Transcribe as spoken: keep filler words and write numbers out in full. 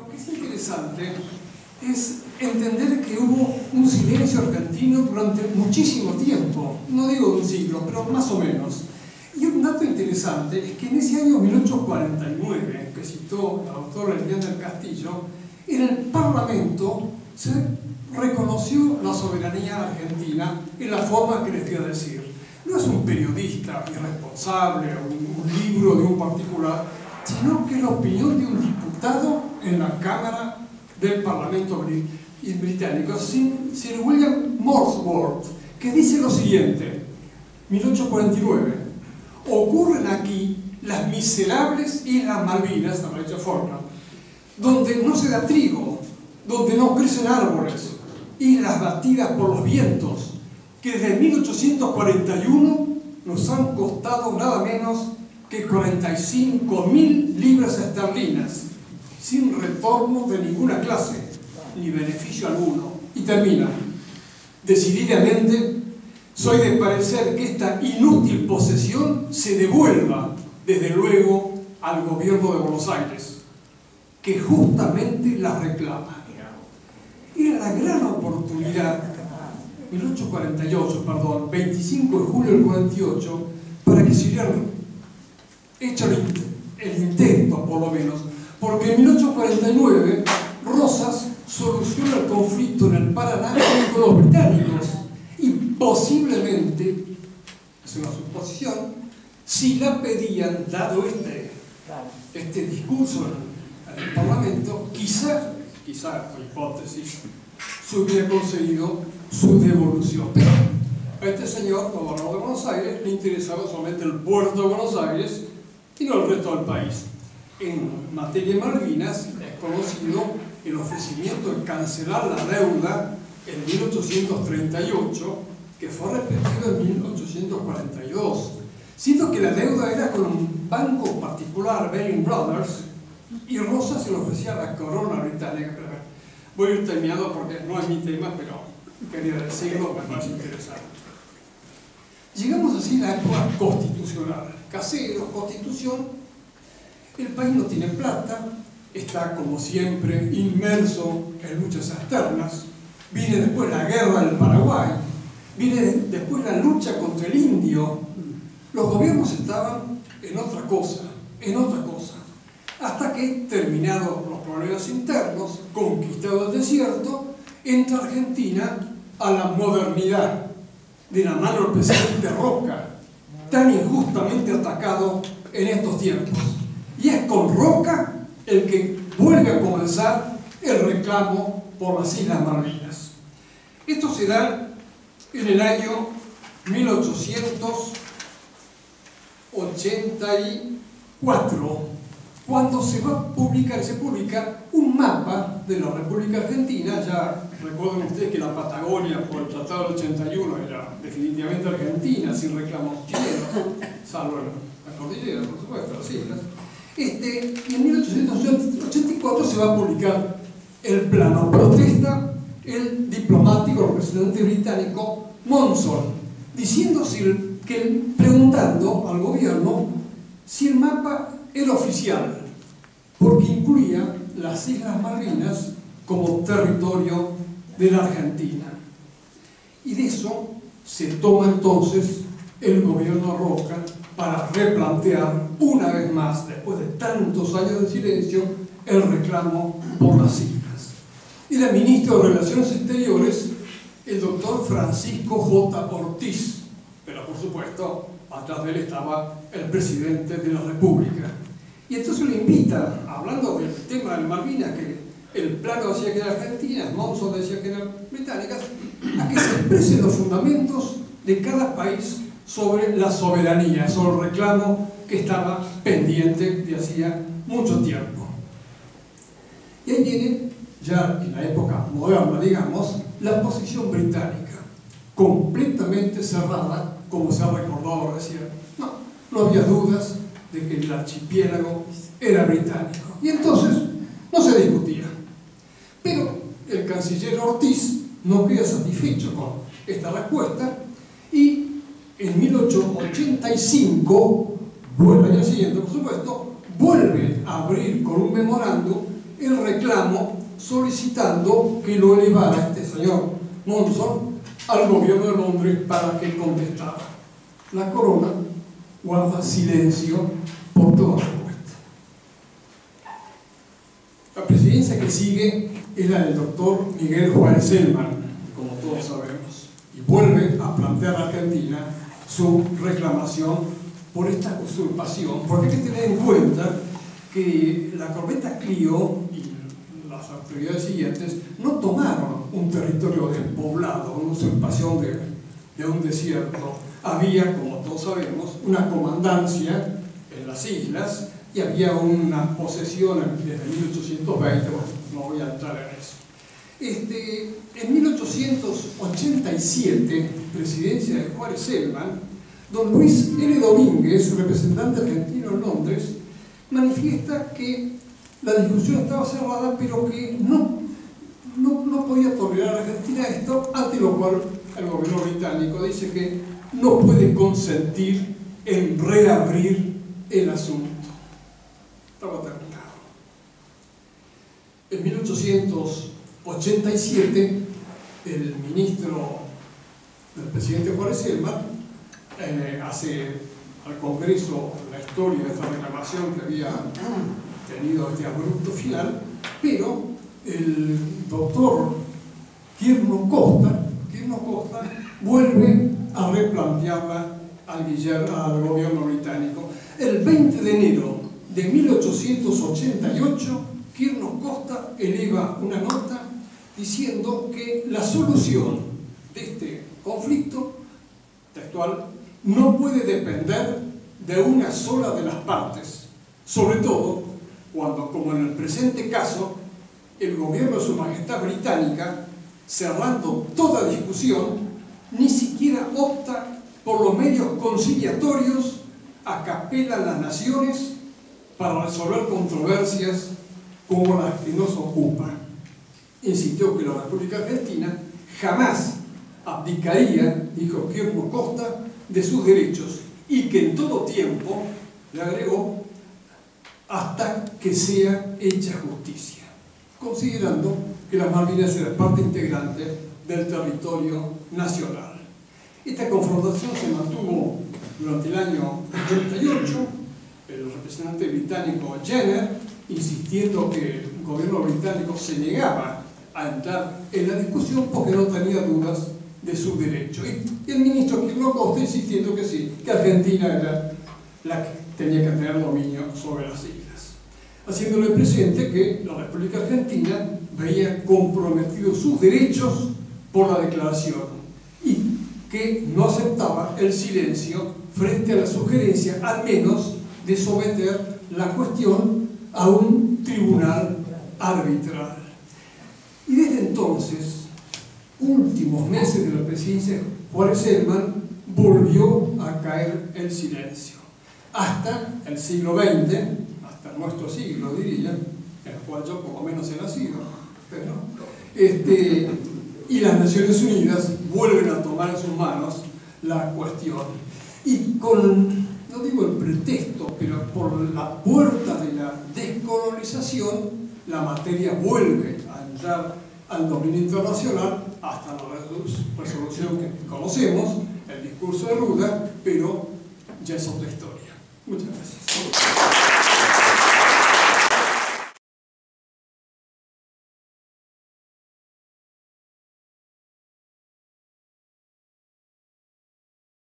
Lo que es interesante es entender que hubo un silencio argentino durante muchísimo tiempo, no digo un siglo, pero más o menos. Y un dato interesante es que en ese año mil ochocientos cuarenta y nueve, que citó el autor Elian del Castillo, en el Parlamento se reconoció la soberanía argentina en la forma que les voy a decir. No es un periodista irresponsable o un, un libro de un particular, sino que es la opinión de un diputado en la Cámara del Parlamento británico, Sir William Molesworth, que dice lo siguiente, mil ochocientos cuarenta y nueve, ocurren aquí las miserables Islas Malvinas, la Recha Falkland, donde no se da trigo, donde no crecen árboles, islas batidas por los vientos, que desde mil ochocientos cuarenta y uno nos han costado nada menos que cuarenta y cinco mil libras esterlinas, sin retorno de ninguna clase, ni beneficio alguno. Y termina, decididamente, soy de parecer que esta inútil posesión se devuelva, desde luego, al gobierno de Buenos Aires, que justamente la reclama. Era la gran oportunidad, mil ochocientos cuarenta y ocho, perdón, veinticinco de julio del cuarenta y ocho, para que se hubiera hecho el, el intento, por lo menos, porque en mil ochocientos cuarenta y nueve Rosas soluciona el conflicto en el Paraná con los británicos y posiblemente, es una suposición, si la pedían, dado este, este discurso en el Parlamento, quizá, quizá, por hipótesis, se hubiera conseguido su devolución. Pero a este señor, gobernador de Buenos Aires, le interesaba solamente el puerto de Buenos Aires y no el resto del país. En materia de Malvinas es conocido el ofrecimiento de cancelar la deuda en mil ochocientos treinta y ocho, que fue repetido en mil ochocientos cuarenta y dos, siendo que la deuda era con un banco particular, Baring Brothers, y Rosas se lo ofrecía a la corona británica. Voy a ir terminando porque no es mi tema, pero quería decirlo, me parece interesante. Llegamos así a la época constitucional. Caseros, constitución, el país no tiene plata, está como siempre inmerso en luchas externas, viene después la guerra del Paraguay, viene después la lucha contra el indio, los gobiernos estaban en otra cosa, en otra cosa, hasta que, terminados los problemas internos, conquistado el desierto, entra Argentina a la modernidad, de la mano del presidente Roca, tan injustamente atacado en estos tiempos. Y es con Roca el que vuelve a comenzar el reclamo por las Islas Malvinas. Esto se da en el año mil ochocientos ochenta y cuatro, cuando se va a publicar, se publica un mapa de la República Argentina. Ya recuerden ustedes que la Patagonia, por el Tratado del ochenta y uno, era definitivamente argentina, sin reclamos chilenos, salvo la cordillera, por supuesto, las islas. Este, y en mil ochocientos ochenta y cuatro se va a publicar el plano. Protesta el diplomático, el representante británico Monson, diciendo si el, que, preguntando al gobierno si el mapa era oficial, porque incluía las Islas Malvinas como territorio de la Argentina. Y de eso se toma entonces el gobierno Roca para replantear una vez más, después de tantos años de silencio, el reclamo por las islas. Era ministro de Relaciones Exteriores el doctor Francisco J. Ortiz, pero por supuesto atrás de él estaba el presidente de la República. Y entonces le invita, hablando del tema de Malvinas, que el plano decía que era argentina, Monson decía que eran británicas, a que se expresen los fundamentos de cada país sobre la soberanía, sobre el reclamo que estaba pendiente de hacía mucho tiempo. Y ahí viene, ya en la época moderna, digamos, la posición británica, completamente cerrada, como se ha recordado recién. No, no había dudas de que el archipiélago era británico. Y entonces no se discutía. Pero el canciller Ortiz no queda satisfecho con esta respuesta y en mil ochocientos ochenta y cinco, el año siguiente por supuesto, vuelve a abrir con un memorando el reclamo solicitando que lo elevara este señor Monson al gobierno de Londres para que contestara. La corona guarda silencio por toda respuesta. La presidencia que sigue es la del doctor Miguel Juárez Celman, como todos sabemos, y vuelve a plantear a Argentina su reclamación por esta usurpación, porque hay que tener en cuenta que la corbeta Clio y las autoridades siguientes no tomaron un territorio despoblado, una usurpación de, de un desierto. Había, como todos sabemos, una comandancia en las islas y había una posesión desde mil ochocientos veinte, bueno, no voy a entrar en eso. Este, en mil ochocientos ochenta y siete, presidencia de Juárez Celman, don Luis L. Domínguez, representante argentino en Londres, manifiesta que la discusión estaba cerrada, pero que no, no, no podía tolerar a Argentina esto, ante lo cual el gobierno británico dice que no puede consentir en reabrir el asunto. Estaba terminado. En mil ochocientos ochenta y siete, el ministro del presidente Juárez Celman eh, hace al Congreso la historia de esta reclamación que había tenido este abrupto final, pero el doctor Quirno Costa, Quirno Costa vuelve a replantearla al, al gobierno británico. El veinte de enero de mil ochocientos ochenta y ocho, Quirno Costa eleva una nota diciendo que la solución de este conflicto textual no puede depender de una sola de las partes, sobre todo cuando, como en el presente caso, el gobierno de Su Majestad Británica, cerrando toda discusión, ni siquiera opta por los medios conciliatorios a que apelan las naciones para resolver controversias como las que nos ocupan. Insistió que la República Argentina jamás abdicaría, dijo Quirno Costa, de sus derechos y que en todo tiempo, le agregó, hasta que sea hecha justicia, considerando que las Malvinas eran parte integrante del territorio nacional. Esta confrontación se mantuvo durante el año ochenta y ocho, el representante británico Jenner, insistiendo que el gobierno británico se negaba a entrar en la discusión porque no tenía dudas de su derecho. Y el ministro Quirno Costa insistiendo que sí, que Argentina era la que tenía que tener dominio sobre las islas, haciéndole presente que la República Argentina veía comprometidos sus derechos por la declaración y que no aceptaba el silencio frente a la sugerencia, al menos, de someter la cuestión a un tribunal arbitral. Y desde entonces, últimos meses de la presidencia de Juárez Celman, volvió a caer el silencio. Hasta el siglo veinte, hasta nuestro siglo, diría, en el cual yo por lo menos he nacido, pero, este, y las Naciones Unidas vuelven a tomar en sus manos la cuestión. Y con, no digo el pretexto, pero por la puerta de la descolonización, la materia vuelve a entrar al dominio internacional hasta la resolución que conocemos, el discurso de Ruda, pero ya es otra historia. Muchas gracias.